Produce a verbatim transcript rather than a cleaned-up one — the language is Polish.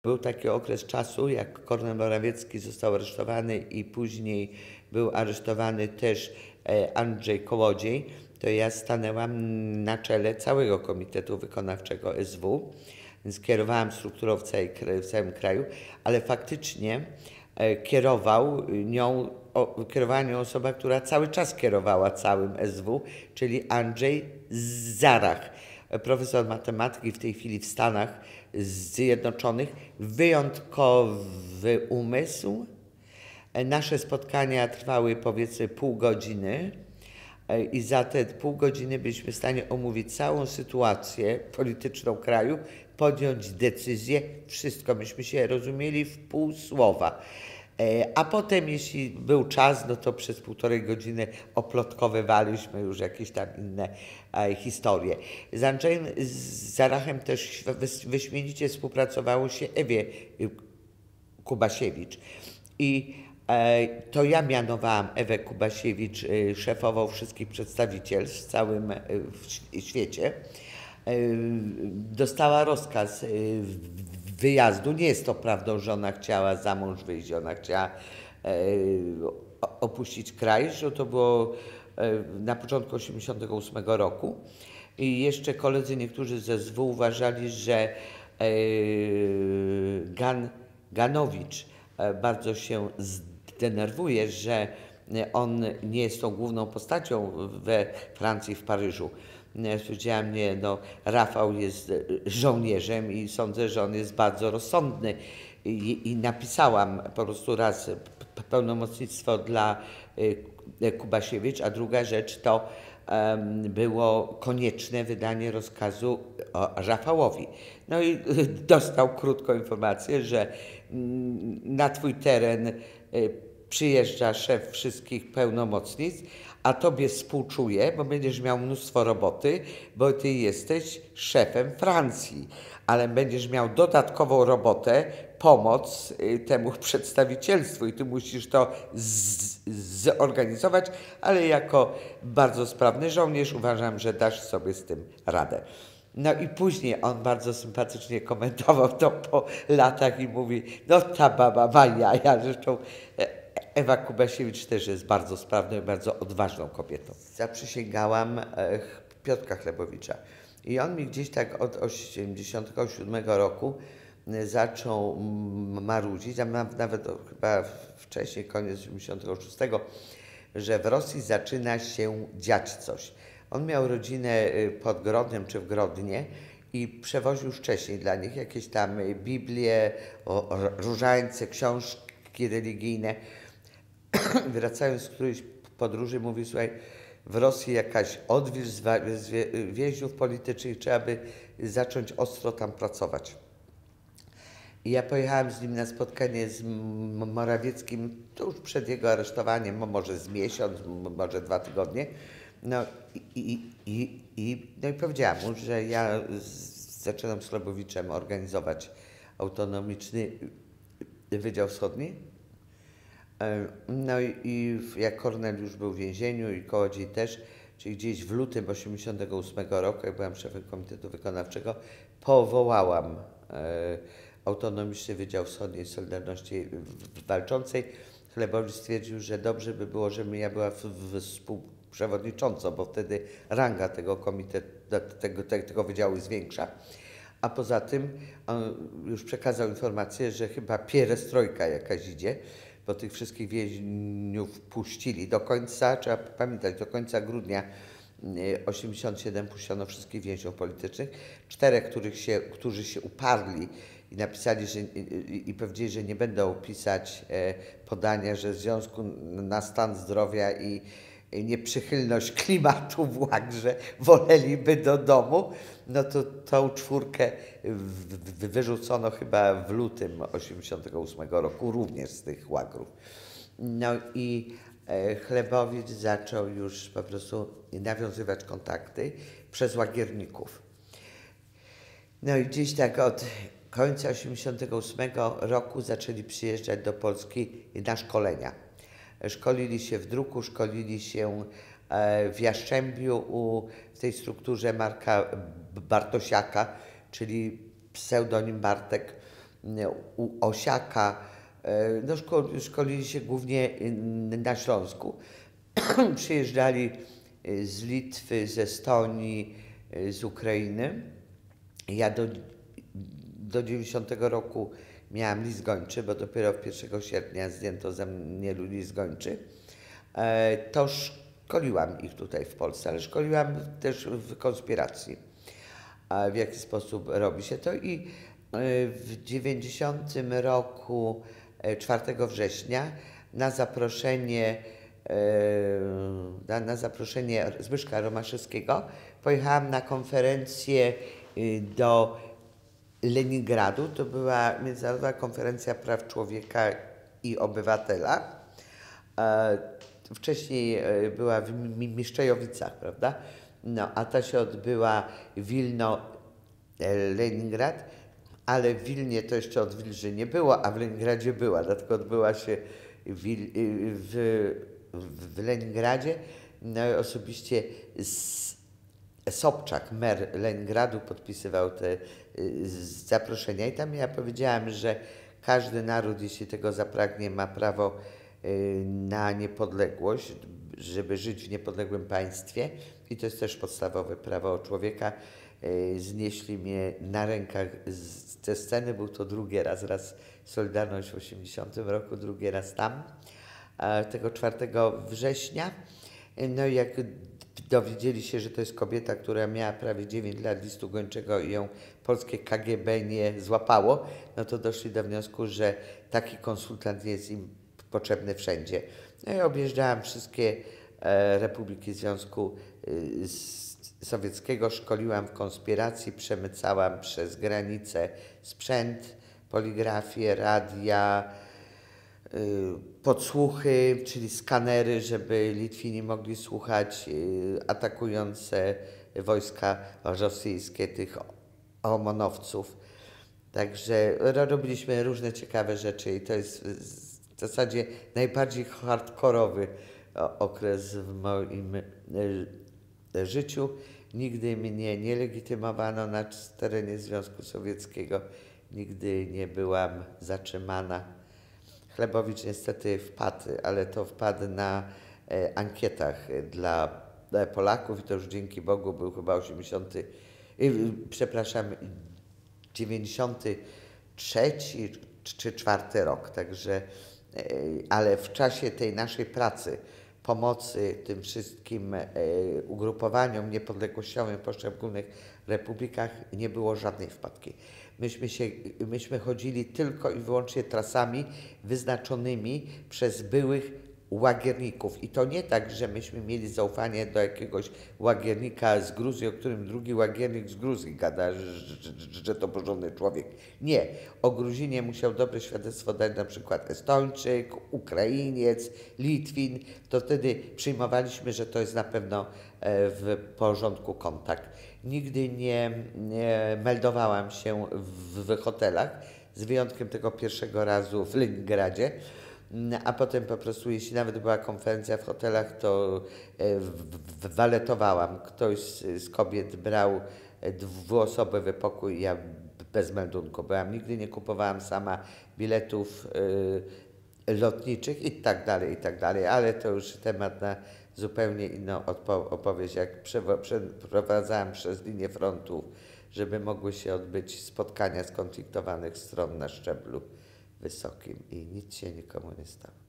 Był taki okres czasu, jak Kornel Morawiecki został aresztowany i później był aresztowany też Andrzej Kołodziej, to ja stanęłam na czele całego Komitetu Wykonawczego S W, więc kierowałam strukturą w, całej, w całym kraju, ale faktycznie kierował nią, o, kierowała nią osoba, która cały czas kierowała całym S W, czyli Andrzej Zarach, profesor matematyki w tej chwili w Stanach Zjednoczonych, wyjątkowy umysł. Nasze spotkania trwały powiedzmy pół godziny i za te pół godziny byliśmy w stanie omówić całą sytuację polityczną kraju, podjąć decyzję, wszystko. Myśmy się rozumieli w pół słowa. A potem, jeśli był czas, no to przez półtorej godziny oplotkowywaliśmy już jakieś tam inne e, historie. Z Andrzejem Zarachem też wyśmienicie współpracowało się Ewie Kubasiewicz. I e, to ja mianowałam Ewę Kubasiewicz e, szefową wszystkich przedstawicielstw w całym e, w świecie. E, dostała rozkaz e, wyjazdu. Nie jest to prawdą, że ona chciała za mąż wyjść, ona chciała e, opuścić kraj, że to było e, na początku osiemdziesiątego ósmego roku. I jeszcze koledzy niektórzy ze S W uważali, że e, Gan, Ganowicz e, bardzo się zdenerwuje, że on nie jest tą główną postacią we Francji, w Paryżu. Powiedziałam, nie, no Rafał jest żołnierzem i sądzę, że on jest bardzo rozsądny. I, i napisałam po prostu raz pełnomocnictwo dla Kubasiewicz, a druga rzecz to um, było konieczne wydanie rozkazu o Rafałowi. No i dostał krótką informację, że na twój teren przyjeżdża szef wszystkich pełnomocnictw, a tobie współczuję, bo będziesz miał mnóstwo roboty, bo ty jesteś szefem Francji, ale będziesz miał dodatkową robotę, pomoc temu przedstawicielstwu i ty musisz to zorganizować, ale jako bardzo sprawny żołnierz uważam, że dasz sobie z tym radę. No i później on bardzo sympatycznie komentował to po latach i mówi, no ta baba ma jaja, zresztą Ewa Kubasiewicz też jest bardzo sprawną i bardzo odważną kobietą. Zaprzysięgałam Piotrka Chlebowicza i on mi gdzieś tak od osiemdziesiątego siódmego roku zaczął marudzić, a nawet chyba wcześniej, koniec osiemdziesiątego szóstego, że w Rosji zaczyna się dziać coś. On miał rodzinę pod Grodnem czy w Grodnie i przewoził wcześniej dla nich jakieś tam Biblię, różańce, książki religijne. Wracając z którejś podróży, mówi, słuchaj, w Rosji jakaś odwilż z więźniów politycznych, trzeba by zacząć ostro tam pracować. I ja pojechałam z nim na spotkanie z Morawieckim tuż przed jego aresztowaniem, może z miesiąc, może dwa tygodnie. No i, i, i, i, no i powiedziałam mu, że ja zaczynam z Chlebowiczem organizować autonomiczny Wydział Wschodni. No i, i jak Kornel już był w więzieniu i Kołodziej też, czyli gdzieś w lutym osiemdziesiątego ósmego roku, jak byłam szefem Komitetu Wykonawczego, powołałam e, Autonomiczny Wydział Wschodniej Solidarności Walczącej. Chlebowicz stwierdził, że dobrze by było, żebym ja była współprzewodniczącą, bo wtedy ranga tego komitetu, tego, tego, tego wydziału jest większa. A poza tym on już przekazał informację, że chyba pierestrojka jakaś idzie, bo tych wszystkich więźniów puścili do końca, trzeba pamiętać, do końca grudnia osiemdziesiątego siódmego puszczono wszystkich więźniów politycznych. Czterech, których się, którzy się uparli i napisali, że, i, i powiedzieli, że nie będą pisać e, podania, że w związku na stan zdrowia i, i nieprzychylność klimatu w Łagrze woleliby do domu, no to tą czwórkę w, w, wyrzucono chyba w lutym osiemdziesiątego ósmego roku, również z tych Łagrów. No i e, Chlebowicz zaczął już po prostu nawiązywać kontakty przez łagierników. No i gdzieś tak od końca osiemdziesiątego ósmego roku zaczęli przyjeżdżać do Polski na szkolenia. Szkolili się w druku, szkolili się w Jastrzębiu u, w tej strukturze Marka Bartosiaka, czyli pseudonim Bartek. u Osiaka. No, szko szkolili się głównie na Śląsku. Przyjeżdżali z Litwy, z Estonii, z Ukrainy. Ja do, do dziewięćdziesiątego roku miałam list gończy, bo dopiero pierwszego sierpnia zdjęto ze mnie list gończy. To szkoliłam ich tutaj w Polsce, ale szkoliłam też w konspiracji, w jaki sposób robi się to. I w dziewięćdziesiątym roku, czwartego września, na zaproszenie, na, na zaproszenie Zbyszka Romaszewskiego pojechałam na konferencję do Leningradu. To była Międzynarodowa Konferencja Praw Człowieka i Obywatela. Wcześniej była w Miszczejowicach, prawda? No, a ta się odbyła Wilno, Leningrad, ale w Wilnie to jeszcze od Wilży nie było, a w Leningradzie była, dlatego odbyła się w, w, w Leningradzie. No, osobiście Sobczak, mer Leningradu, podpisywał te zaproszenia i tam ja powiedziałam, że każdy naród, jeśli tego zapragnie, ma prawo na niepodległość, żeby żyć w niepodległym państwie i to jest też podstawowe prawo człowieka. Znieśli mnie na rękach z tej sceny, był to drugi raz, raz Solidarność w osiemdziesiątym roku, drugi raz tam, tego czwartego września. No i jak dowiedzieli się, że to jest kobieta, która miała prawie dziewięć lat listu gończego i ją polskie K G B nie złapało, no to doszli do wniosku, że taki konsultant jest im potrzebny wszędzie. No i objeżdżałam wszystkie e, republiki Związku e, Sowieckiego, szkoliłam w konspiracji, przemycałam przez granicę sprzęt, poligrafię, radia, y, podsłuchy, czyli skanery, żeby Litwini mogli słuchać y, atakujące wojska rosyjskie tych omonowców. Także robiliśmy różne ciekawe rzeczy i to jest w zasadzie najbardziej hardkorowy okres w moim życiu. Nigdy mnie nie legitymowano na terenie Związku Sowieckiego, nigdy nie byłam zatrzymana. Chlebowicz niestety wpadł, ale to wpadł na e, ankietach dla Polaków i to już dzięki Bogu był chyba osiemdziesiąty, e, przepraszam, dziewięćdziesiąty trzeci czy czwarty rok, także, e, ale w czasie tej naszej pracy, pomocy tym wszystkim e, ugrupowaniom niepodległościowym w poszczególnych republikach nie było żadnej wpadki. Myśmy, się, myśmy chodzili tylko i wyłącznie trasami wyznaczonymi przez byłych łagierników. I to nie tak, że myśmy mieli zaufanie do jakiegoś łagiernika z Gruzji, o którym drugi łagiernik z Gruzji gada, że, że, że to porządny człowiek. Nie. O Gruzinie musiał dobre świadectwo dać na przykład Estończyk, Ukrainiec, Litwin. To wtedy przyjmowaliśmy, że to jest na pewno w porządku kontakt. Nigdy nie, nie meldowałam się w, w hotelach, z wyjątkiem tego pierwszego razu w Leningradzie. A potem po prostu, jeśli nawet była konferencja w hotelach, to waletowałam. Ktoś z, z kobiet brał dwuosobowy pokój, ja bez meldunku byłam. Nigdy nie kupowałam sama biletów y, lotniczych i tak dalej, i tak dalej, ale to już temat na zupełnie inną opowieść, jak przeprowadzałam przez linię frontu, żeby mogły się odbyć spotkania skonfliktowanych stron na szczeblu wysokim i nic się nikomu nie stało.